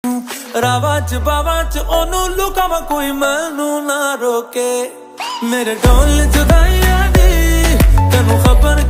रावा च बावा च ओनू लुकावा कोई मैनू ना रोके मेरे ढोल जुदाइयां दी तेनू खबर